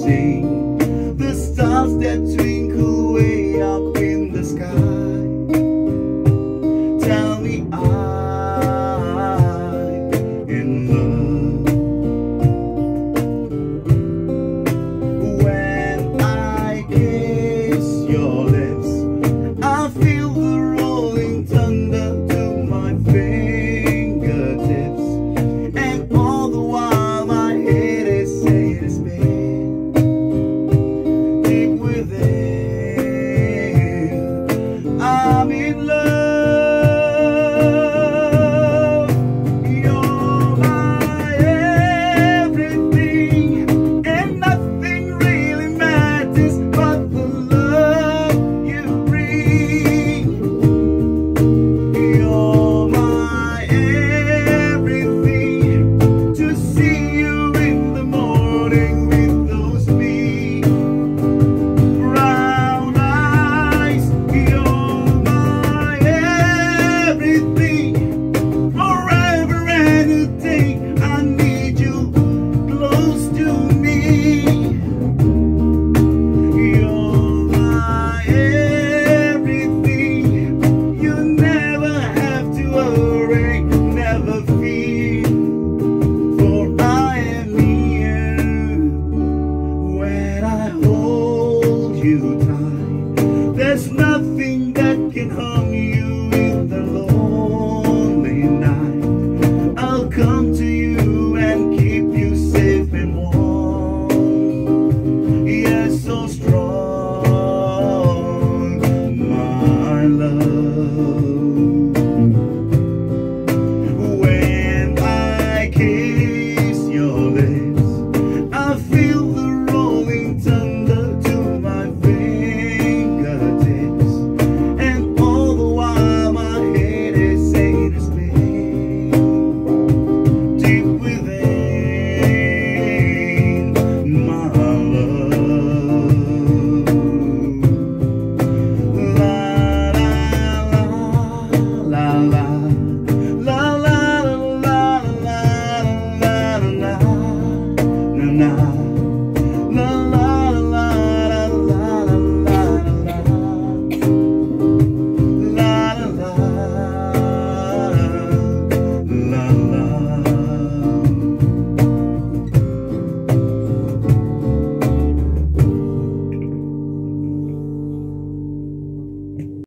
see the stars that twinkle way up in the sky. Tell me I'm in love. When I kiss your lips, I feel the rolling thunder to my fingertips, and all the while my head is saying it's been deep within. I'm in love. You're my everything, and nothing really matters but the love you bring. You're my everything. To see you in the morning with those big brown eyes. You're my everything. Forever and a day, I need you close to me. You're my everything. You never have to worry, never fear, for I am here when I hold you tight. There's nothing that can harm you in the lonely night. I'll come to you and keep you safe and warm. Yes, so strong, my love. When I kiss your lips, I feel the rolling thunder to my fingertips, and all the while my head is saying it's been deep within, my love. La la la la la la la la la la la la la la.